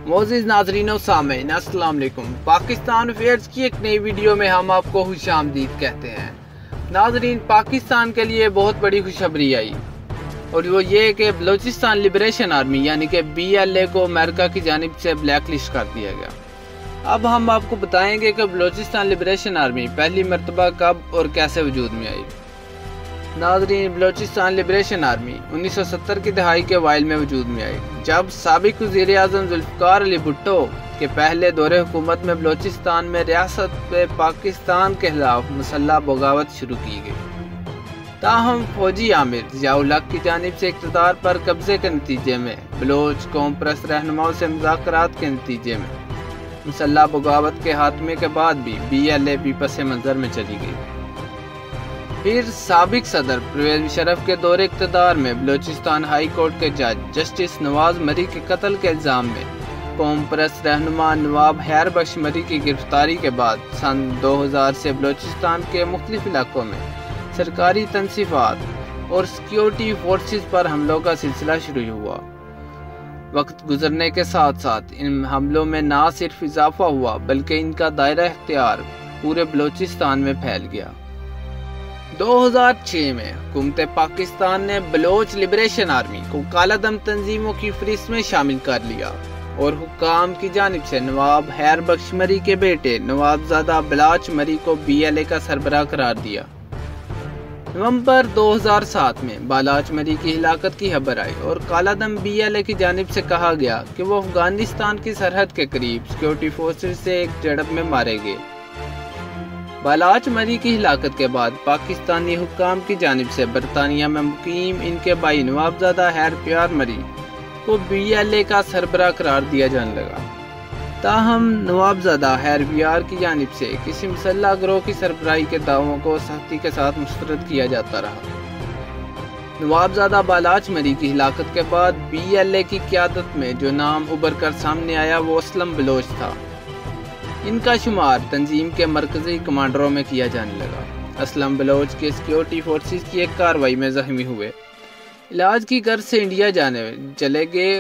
معزز ناظرین و سامعین السلام علیکم۔ پاکستان افیئرز کی ایک نئی ویڈیو میں ہم آپ کو خوش آمدید کہتے ہیں۔ ناظرین، پاکستان کے لیے بہت بڑی خوشخبری آئی اور وہ یہ کہ بلوچستان لبریشن آرمی یعنی کہ BLA کو امریکہ کی جانب سے بلیک لسٹ کر دیا گیا۔ اب ہم آپ کو بتائیں گے کہ بلوچستان لبریشن آرمی پہلی مرتبہ کب اور کیسے وجود میں آئی۔ ناظرین، بلوچستان لبریشن آرمی 1970 کی دہائی کے اوائل میں وجود میں آئی، جب سابق وزیر اعظم ذوالفقار علی بھٹو کے پہلے دور حکومت میں بلوچستان میں ریاست پاکستان کے خلاف مسلح بغاوت شروع کی گئی۔ تاہم فوجی عامر ضیاء الحق کی جانب سے اقتدار پر قبضے کے نتیجے میں بلوچ قوم پرست رہنماؤں سے مذاکرات کے نتیجے میں مسلح بغاوت کے خاتمے کے بعد بھی BLA بھی پس منظر میں چلی گئی۔ پھر سابق صدر پرویز مشرف کے دور اقتدار میں بلوچستان ہائی کورٹ کے جج جسٹس نواز مری کے قتل کے الزام میں قوم پرست رہنما نواب خیر بخش مری کی گرفتاری کے بعد سن 2000 سے بلوچستان کے مختلف علاقوں میں سرکاری تنصیفات اور سیکیورٹی فورسز پر حملوں کا سلسلہ شروع ہوا۔ وقت گزرنے کے ساتھ ساتھ ان حملوں میں نہ صرف اضافہ ہوا بلکہ ان کا دائرہ اختیار پورے بلوچستان میں پھیل گیا۔ 2006 میں حکومت پاکستان نے بلوچ لبریشن آرمی کو کالا دم تنظیموں کی فہرست میں شامل کر لیا اور حکام کی جانب سے نواب خیر بخش مری کے بیٹے نوابزادہ بلاچ مری کو BLA کا سربراہ قرار دیا۔ نومبر 2007 میں بالاچ مری کی ہلاکت کی خبر آئی اور کالا دم BLA کی جانب سے کہا گیا کہ وہ افغانستان کی سرحد کے قریب سیکیورٹی فورسز سے ایک جھڑپ میں مارے گئے۔ بالاچ مری کی ہلاکت کے بعد پاکستانی حکام کی جانب سے برطانیہ میں مقیم ان کے بھائی نوابزادہ خیر پیار مری کو BLA کا سربراہ قرار دیا جانے لگا۔ تاہم نوابزادہ خیر پیار کی جانب سے کسی مسلح گروہ کی سربراہی کے دعووں کو سختی کے ساتھ مسترد کیا جاتا رہا۔ نوابزادہ بالاچ مری کی ہلاکت کے بعد BLA کی قیادت میں جو نام ابھر کر سامنے آیا وہ اسلم بلوچ تھا۔ ان کا شمار تنظیم کے مرکزی کمانڈروں میں کیا جانے لگا۔ اسلم بلوچ کے سیکیورٹی فورسز کی ایک کارروائی میں زخمی ہوئے، علاج کی غرض سے انڈیا جانے چلے گئے۔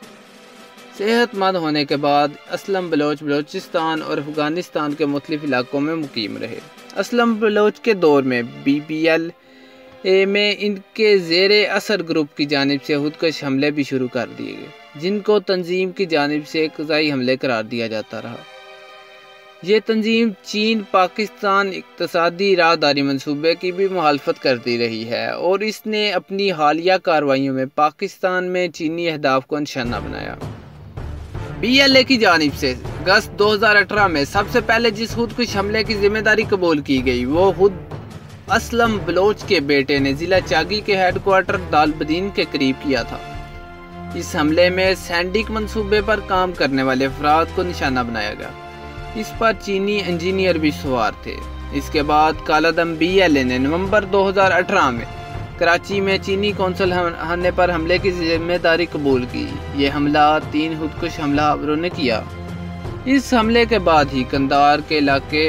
صحت مند ہونے کے بعد اسلم بلوچ بلوچستان اور افغانستان کے مختلف علاقوں میں مقیم رہے۔ اسلم بلوچ کے دور میں BLA میں ان کے زیر اثر گروپ کی جانب سے خودکش حملے بھی شروع کر دیے گئے، جن کو تنظیم کی جانب سے قضائی حملے قرار دیا جاتا رہا۔ یہ تنظیم چین پاکستان اقتصادی راہداری منصوبے کی بھی مخالفت کرتی رہی ہے اور اس نے اپنی حالیہ کارروائیوں میں پاکستان میں چینی اہداف کو نشانہ بنایا۔ BLA کی جانب سے اگست 2018 میں سب سے پہلے جس خودکش حملے کی ذمہ داری قبول کی گئی وہ خود اسلم بلوچ کے بیٹے نے ضلع چاگی کے ہیڈ کوارٹر دالبدین کے قریب کیا تھا۔ اس حملے میں سینڈک منصوبے پر کام کرنے والے افراد کو نشانہ بنایا گیا۔ اس پر چینی انجینئر بھی سوار تھے۔ اس کے بعد کالا دم BLA نے نومبر 2018 میں کراچی میں چینی قونصل خانے پر حملے کی ذمہ داری قبول کی۔ یہ حملہ 3 خودکش حملہ آوروں نے کیا۔ اس حملے کے بعد ہی کندار کے علاقے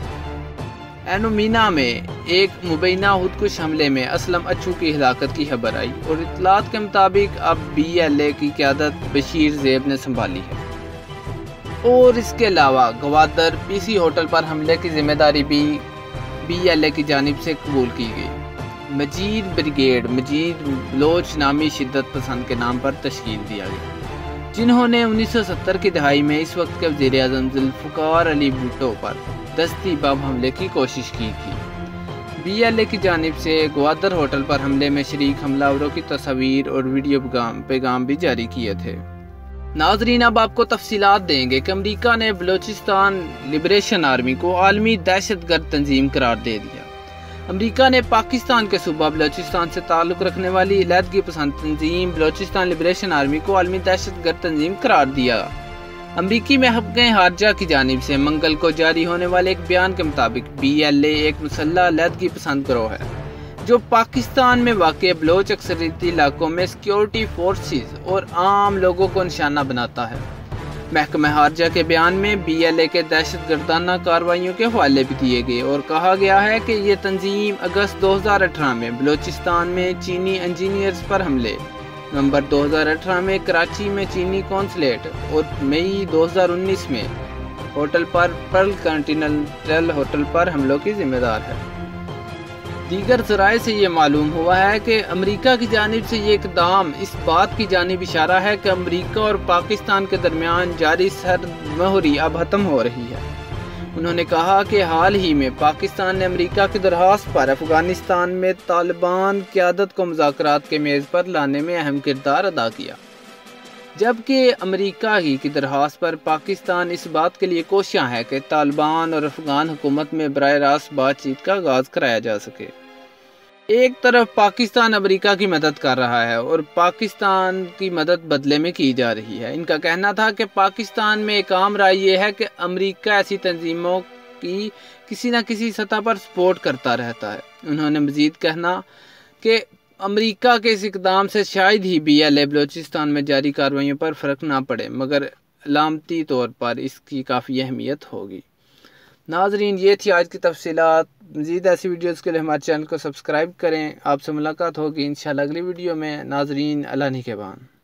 اینومینا میں ایک مبینہ خودکش حملے میں اسلم اچھو کی ہلاکت کی خبر آئی اور اطلاعات کے مطابق اب BLA کی قیادت بشیر زیب نے سنبھالی ہے۔ اور اس کے علاوہ گوادر PC ہوٹل پر حملے کی ذمہ داری بھی BLA کی جانب سے قبول کی گئی۔ مجید بریگیڈ مجید بلوچ نامی شدت پسند کے نام پر تشکیل دیا گیا، جنہوں نے 1970 کی دہائی میں اس وقت کے وزیر اعظم ذوالفقار علی بھٹو پر دستی بم حملے کی کوشش کی تھی۔ BLA کی جانب سے گوادر ہوٹل پر حملے میں شریک حملہ آوروں کی تصاویر اور ویڈیو پیغام بھی جاری کیے تھے۔ ناظرین، اب آپ کو تفصیلات دیں گے کہ امریکہ نے بلوچستان لبریشن آرمی کو عالمی دہشت گرد تنظیم قرار دے دیا۔ امریکہ نے پاکستان کے صوبہ بلوچستان سے تعلق رکھنے والی علیحدگی پسند تنظیم بلوچستان لبریشن آرمی کو عالمی دہشت گرد تنظیم قرار دیا۔ امریکی محکمہ خارجہ کی جانب سے منگل کو جاری ہونے والے ایک بیان کے مطابق BLA ایک مسلح علیحدگی پسند گروہ ہے جو پاکستان میں واقع بلوچ اکثریتی علاقوں میں سیکیورٹی فورسز اور عام لوگوں کو نشانہ بناتا ہے۔ محکمہ خارجہ کے بیان میں BLA کے دہشت گردانہ کارروائیوں کے حوالے بھی دیے گئے اور کہا گیا ہے کہ یہ تنظیم اگست 2018 میں بلوچستان میں چینی انجینئرز پر حملے، नवंबर 2018 में कराची में चीनी कॉन्सुलेट और मई 2019 में होटल पर पर्ल कॉन्टिनेंटल होटल पर हमलों की जिम्मेदार है। दीगर ज़राए से ये मालूम हुआ है कि अमेरिका की जानिब से ये इक़दाम इस बात की जानिब इशारा है कि अमेरिका और पाकिस्तान के दरमियान जारी सरमहरी अब ख़त्म हो रही है। उन्होंने कहा कि हाल ही में पाकिस्तान ने अमेरिका की दरख्वास्त पर अफगानिस्तान में तालिबान क़यादत को मुज़ाकरात के मेज़ पर लाने में अहम किरदार अदा किया, जबकि अमेरिका की दरख्वास्त पर पाकिस्तान इस बात के लिए कोशियां है कि तालिबान और अफगान हुकूमत में बराह रास्त बातचीत का आगाज़ कराया जा सके। एक तरफ पाकिस्तान अमेरिका की मदद कर रहा है और पाकिस्तान की मदद बदले में की जा रही है। इनका कहना था कि पाकिस्तान में एक आम राय ये है कि अमेरिका ऐसी तंजीमों की किसी न किसी सतह पर सपोर्ट करता रहता है। उन्होंने मजीद कहना कि अमेरिका के इस इक़दाम से शायद ही BLA बलूचिस्तान में जारी कार्रवाइयों पर फ़र्क ना पड़े, मगर अलामती तौर पर इसकी काफ़ी अहमियत होगी। नाज़रीन, ये थी आज की तफसीलात। मज़ीद ऐसी वीडियोज़ के लिए हमारे चैनल को सब्सक्राइब करें। आपसे मुलाकात होगी इंशाअल्लाह अगली वीडियो में। नाज़रीन, अल्लाह निगहबान।